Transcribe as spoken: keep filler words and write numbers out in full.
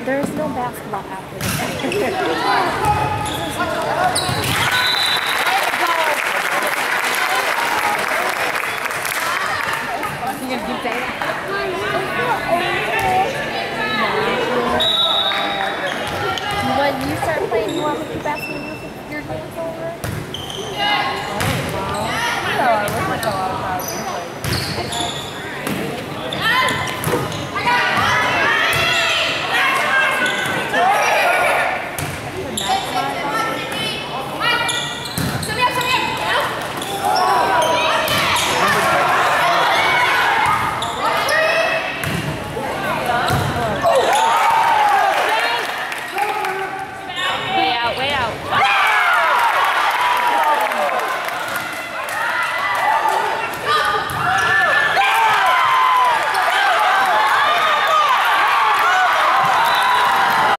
There is no basketball after this. You gonna keep saying that?